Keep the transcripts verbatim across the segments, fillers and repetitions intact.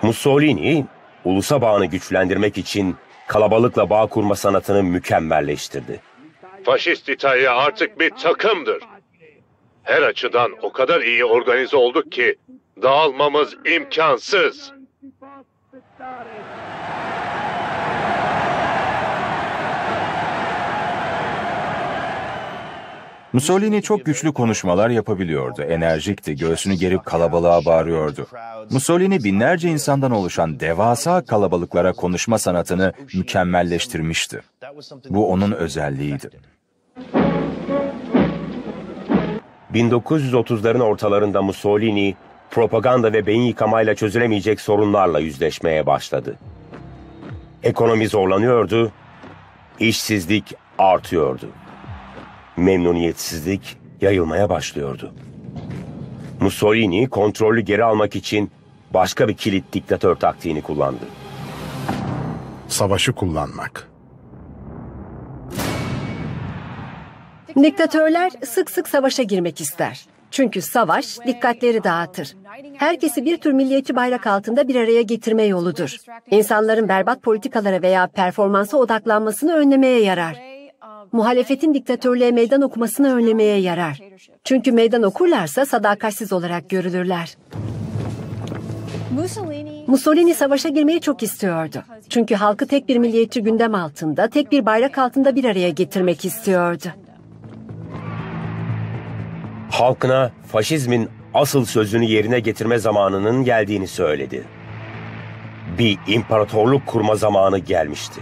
Mussolini, ulusa bağını güçlendirmek için kalabalıkla bağ kurma sanatını mükemmelleştirdi. Faşist İtalya artık bir takımdır. Her açıdan o kadar iyi organize olduk ki dağılmamız imkansız. Mussolini çok güçlü konuşmalar yapabiliyordu, enerjikti, göğsünü gerip kalabalığa bağırıyordu. Mussolini binlerce insandan oluşan devasa kalabalıklara konuşma sanatını mükemmelleştirmişti. Bu onun özelliğiydi. bin dokuz yüz otuzların ortalarında Mussolini, propaganda ve beyin yıkamayla çözülemeyecek sorunlarla yüzleşmeye başladı. Ekonomi zorlanıyordu, işsizlik artıyordu. Memnuniyetsizlik yayılmaya başlıyordu. Mussolini kontrolü geri almak için başka bir kilit diktatör taktiğini kullandı. Savaşı kullanmak. Diktatörler sık sık savaşa girmek ister. Çünkü savaş dikkatleri dağıtır. Herkesi bir tür milliyetçi bayrak altında bir araya getirme yoludur. İnsanların berbat politikalara veya performansa odaklanmasını önlemeye yarar. Muhalefetin diktatörlüğe meydan okumasını önlemeye yarar. Çünkü meydan okurlarsa sadakatsiz olarak görülürler. Mussolini savaşa girmeyi çok istiyordu. Çünkü halkı tek bir milliyetçi gündem altında, tek bir bayrak altında bir araya getirmek istiyordu. Halkına faşizmin asıl sözünü yerine getirme zamanının geldiğini söyledi. Bir imparatorluk kurma zamanı gelmişti.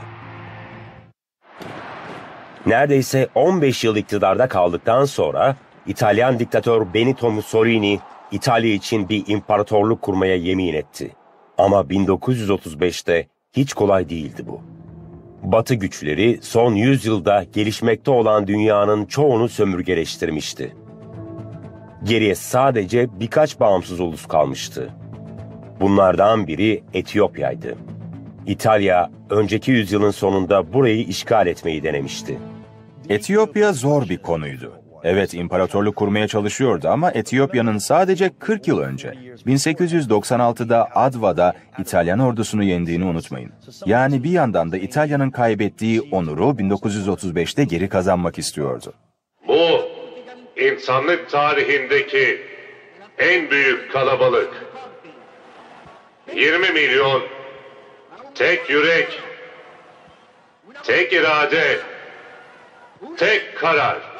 Neredeyse on beş yıl iktidarda kaldıktan sonra İtalyan diktatör Benito Mussolini İtalya için bir imparatorluk kurmaya yemin etti. Ama bin dokuz yüz otuz beşte hiç kolay değildi bu. Batı güçleri son yüz yılda gelişmekte olan dünyanın çoğunu sömürgeleştirmişti. Geriye sadece birkaç bağımsız ulus kalmıştı. Bunlardan biri Etiyopya'ydı. İtalya önceki yüzyılın sonunda burayı işgal etmeyi denemişti. Etiyopya zor bir konuydu. Evet, imparatorluk kurmaya çalışıyordu ama Etiyopya'nın sadece kırk yıl önce bin sekiz yüz doksan altıda Adva'da İtalyan ordusunu yendiğini unutmayın. Yani bir yandan da İtalya'nın kaybettiği onuru bin dokuz yüz otuz beşte geri kazanmak istiyordu. Bu insanlık tarihindeki en büyük kalabalık. yirmi milyon tek yürek, tek irade, tek karar.